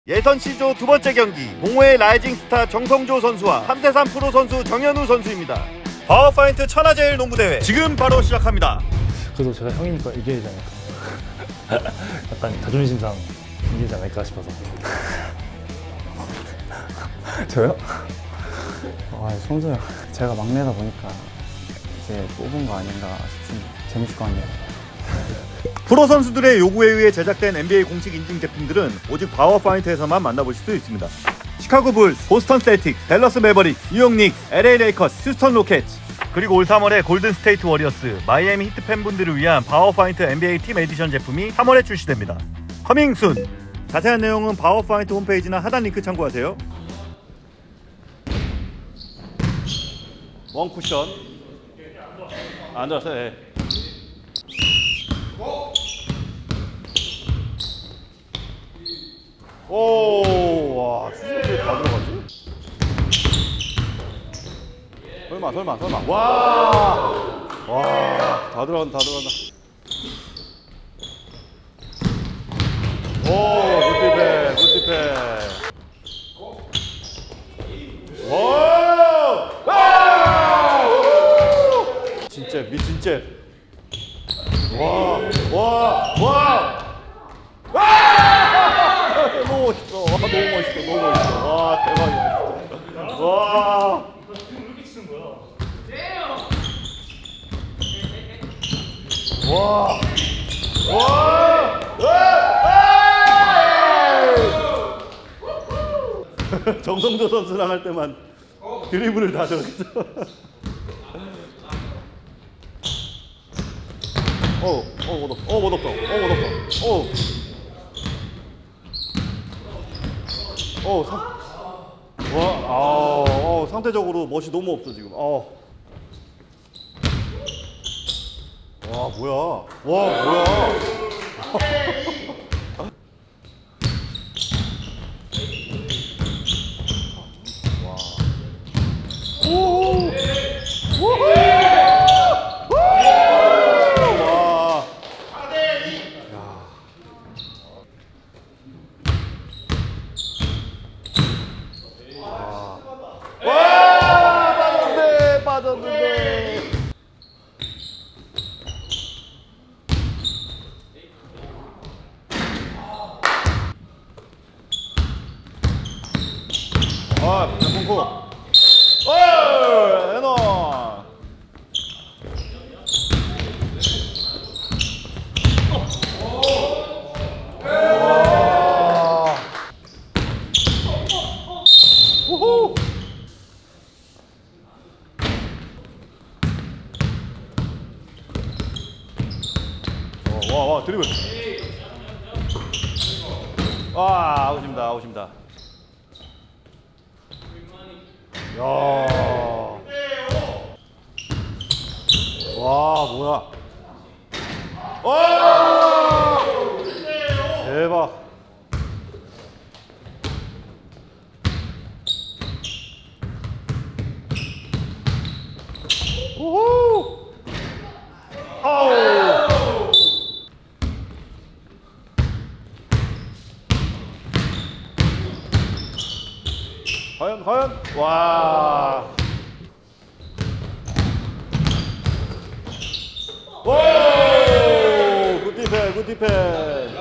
예선 C조 두 번째 경기, 동호회 라이징 스타 정성조 선수와 3대3 프로 선수 정현우 선수입니다. 파워파인트 천하제일 농구대회 지금 바로 시작합니다. 그래도 제가 형이니까 이겨야 되지 않을까. 약간 자존심상 이기지 않을까 싶어서. 저요? 성조 형, 제가 막내다 보니까 이제 뽑은 거 아닌가 싶습니다. 재밌을 것 같네요. 프로 선수들의 요구에 의해 제작된 NBA 공식 인증 제품들은 오직 파워파인트에서만 만나보실 수 있습니다. 시카고 불스, 보스턴 셀틱스, 댈러스 매버릭스, 뉴욕 닉스, LA 레이커스, 휴스턴 로켓츠, 그리고 올 3월에 골든 스테이트 워리어스, 마이애미 히트 팬분들을 위한 파워파인트 NBA 팀 에디션 제품이 3월에 출시됩니다. 커밍 순! 자세한 내용은 파워파인트 홈페이지나 하단 링크 참고하세요. 원 쿠션 안 들어왔어요. 네. 오, 와, 수준이 다 들어가지? 설마. 와, 다 들어간다. 오, 굿디패. 오! 진짜, 미친째. 와! 너무 멋있어. 와, 대박이야. 진짜. 와. 왜 이렇게 치는 거야? 정성조 선수랑 할 때만 드리블을 다 저랬죠. 못 없어. 상대적으로 멋이 너무 없어 지금. 와, 뭐야. 빠졌는데. 펑크. 에너. 우후. 와, 드리블. 아웃입니다. 야. 와, 뭐야. 대박. 우후. 아우. 과연? 와. 오! 굿디펜.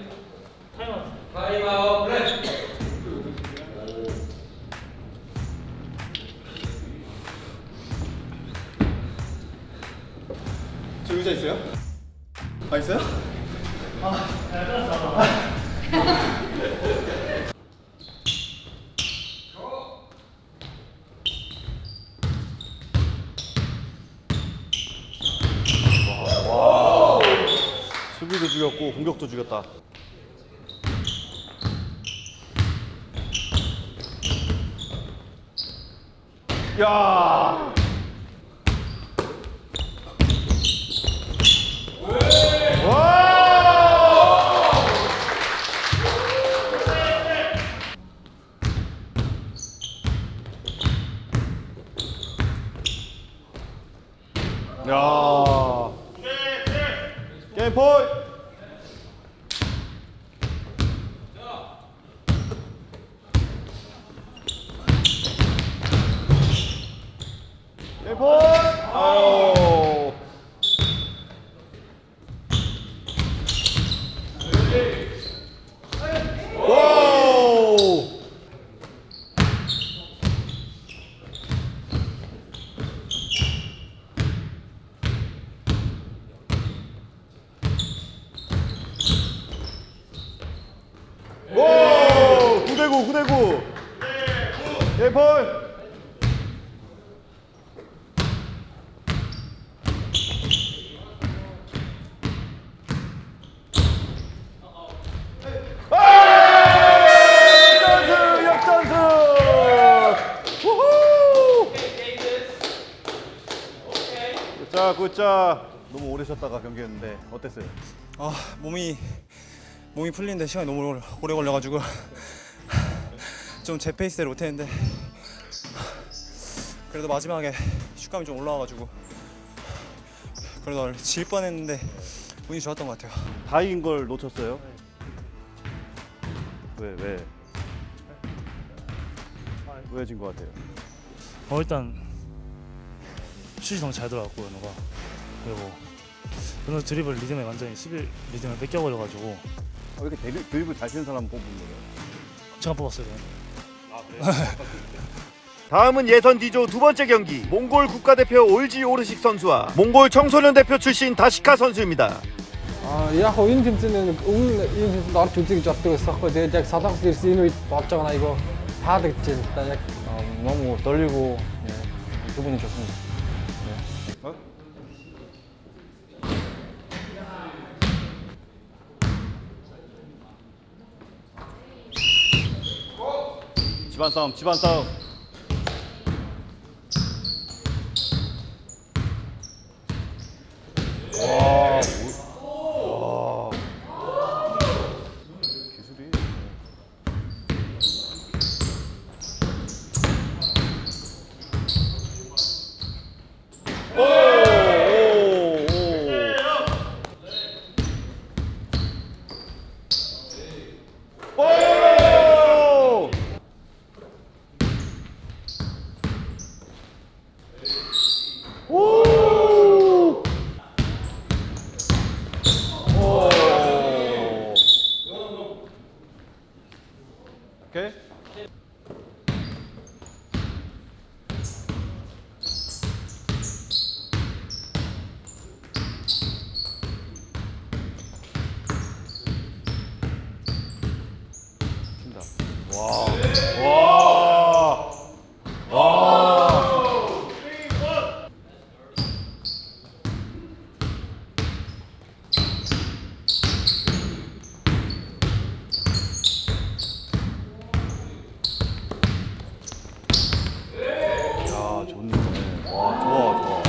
타임아웃 플레이. 저 의자 있어요? 있어요? 수비도 죽였고 공격도 죽였다. 야. 야. 게임 포인트. 9대9. 게임볼. 역전승. 우후. 굿자. 너무 오래 쉬었다가 경기했는데 어땠어요? 몸이 풀리는데 시간이 너무 오래 걸려가지고 좀 제 페이스대로 못했는데 그래도 마지막에 슛감이 좀 올라와가지고 그래도 질 뻔했는데 운이 좋았던 것 같아요. 다 이긴 걸 놓쳤어요? 왜 진 것 같아요? 일단 슛이 너무 잘 들어갔고 연우가. 그리고 연우 드리블 리듬에 완전히 11 리듬을 뺏겨버려가지고. 왜 이렇게 드리블 잘 치는 사람 뽑은 거예요? 제가 뽑았어요. 다음은 예선 D조 두 번째 경기, 몽골 국가대표 올지 오르식 선수와 몽골 청소년 대표 출신 다시카 선수입니다. Яг энэ тэмцээний өмнө энэ тэмцээнд орж үзье гэж боддог байсан хгүй. Тэгээд яг солонгос ирсэн энэ үед болж байгаа нь айгүй таалагдж байна. Яг 너무 떨리고 기분이 좋습니다. 집안 싸움. 기술이. 오케이. 친다. 좋네. 좋아.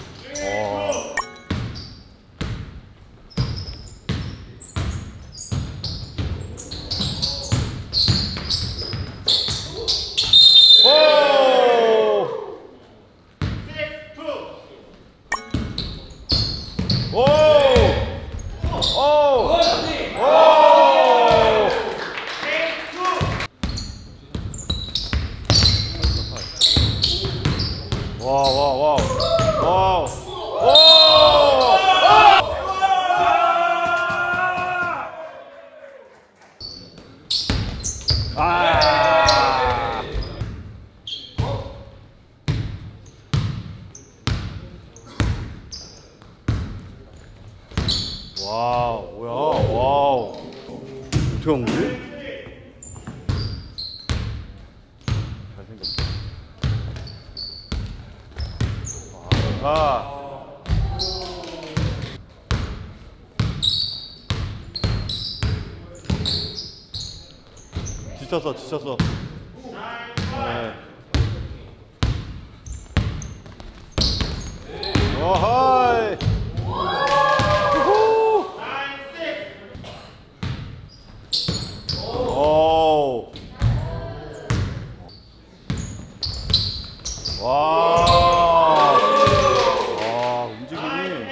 와우. 어떻게 한 거지? 잘생겼다. 지쳤어. 네. 어하이. 움직임이.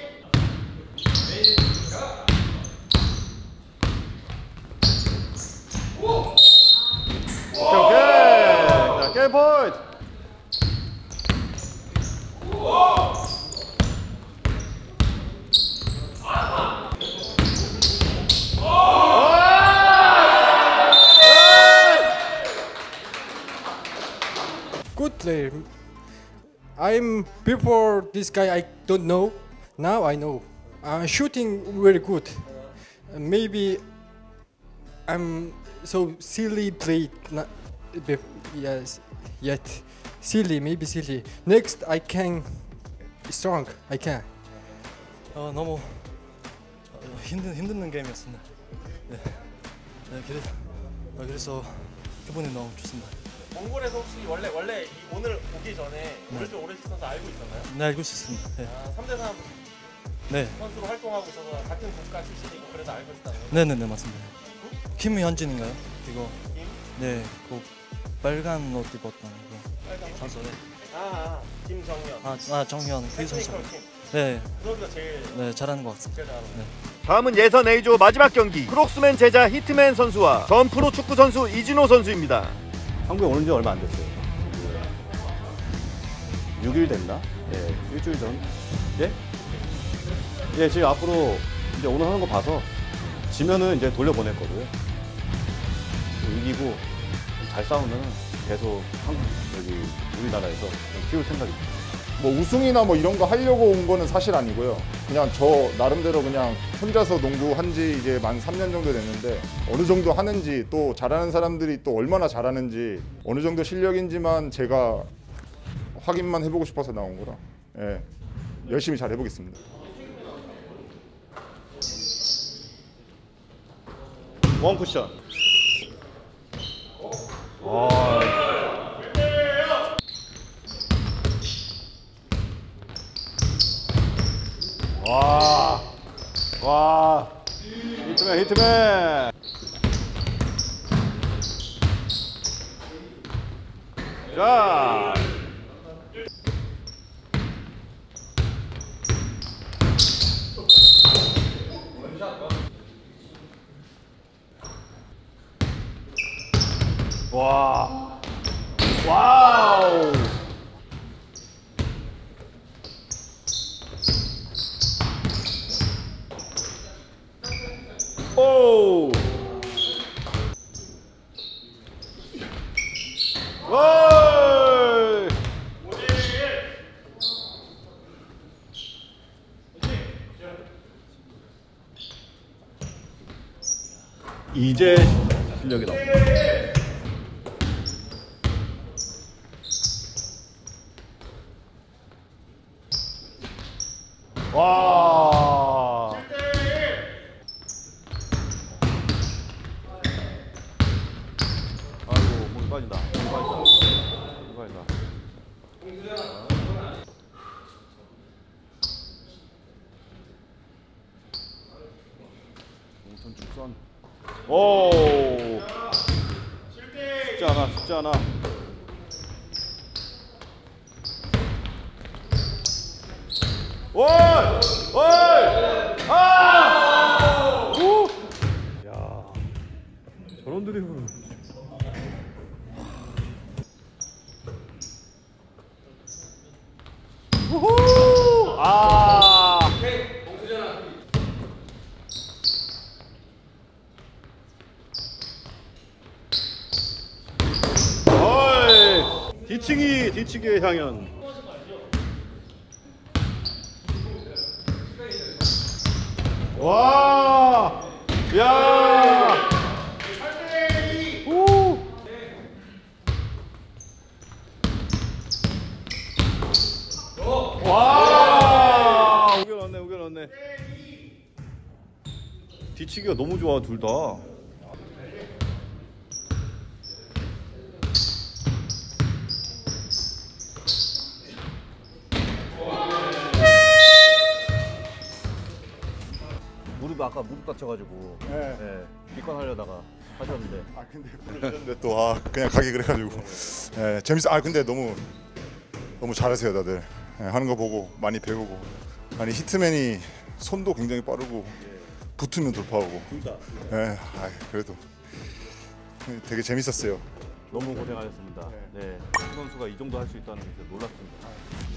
오케이. 자, 게임 포인트. good player. I'm before this guy I don't know. Now I know. Shooting very good. Maybe I'm so silly played. Yes, yet silly, maybe silly. Next, I can strong. I can. 너무 힘든 게임이었습니다. 네, 그래서 기분이 너무 좋습니다. 몽골에서 혹시 원래 오늘 오기 전에 오른쪽 오레식 선수 알고 있었나요? 네, 알고 있었습니다. 네. 3대3 네. 선수로 활동하고 있어서 같은 국가 출신이고 그래서 알고 있었다는 거예요? 네네네 맞습니다. 김현진인가요? 이거 김? 네, 그 빨간 옷 입었던 그 빨간 선수. 네. 김정현. 정현 그 선수. 테크니컬 팀. 네, 그 선수가 제일 네 잘하는 것 같습니다. 잘하는 네. 다음은 예선 A조 마지막 경기 크록스맨 제자 히트맨 선수와 전 프로 축구 선수 이진호 선수입니다. 한국에 오는 지 얼마 안 됐어요. 6일 됐나? 예, 일주일 전. 예? 예, 지금 앞으로 이제 오늘 하는 거 봐서 지면은 이제 돌려보낼 거고요. 이기고 잘 싸우면 계속 한국 여기 우리나라에서 키울 생각입니다. 뭐 우승이나 뭐 이런 거 하려고 온 거는 사실 아니고요. 그냥 저 나름대로 그냥 혼자서 농구한 지 이제 만 3년 정도 됐는데 어느 정도 하는지 또 잘하는 사람들이 또 얼마나 잘하는지 어느 정도 실력인지만 제가 확인만 해보고 싶어서 나온 거라 예, 열심히 잘 해보겠습니다. 원 쿠션. 와, 히트맨. 자. 와, 와우. 오. 와. 이제 실력이 나옵니다. 와. 아이고, 몸이 빠진다. 몸이 빠진다. 동선 축선. 오. 쉽지 않아, 쉽지 않아. 오이! 오이! 아! 오! 야, 저런 드리블. 우후! 아! 어이! 뒤치기의 향연. 와! 야! 오! 와! 우겨넣네. 뒤치기가 너무 좋아, 둘 다. 아까 무릎 다쳐가지고 네. 기권하려다가 하셨는데 근데 또 그냥 가기 그래가지고 예, 재밌어. 근데 너무 잘하세요 다들. 예, 하는 거 보고 많이 배우고. 아니 히트맨이 손도 굉장히 빠르고 붙으면 돌파하고. 예, 그래도 되게 재밌었어요. 너무 고생하셨습니다. 네. 선수가 이 정도 할 수 있다는 게 놀랍습니다.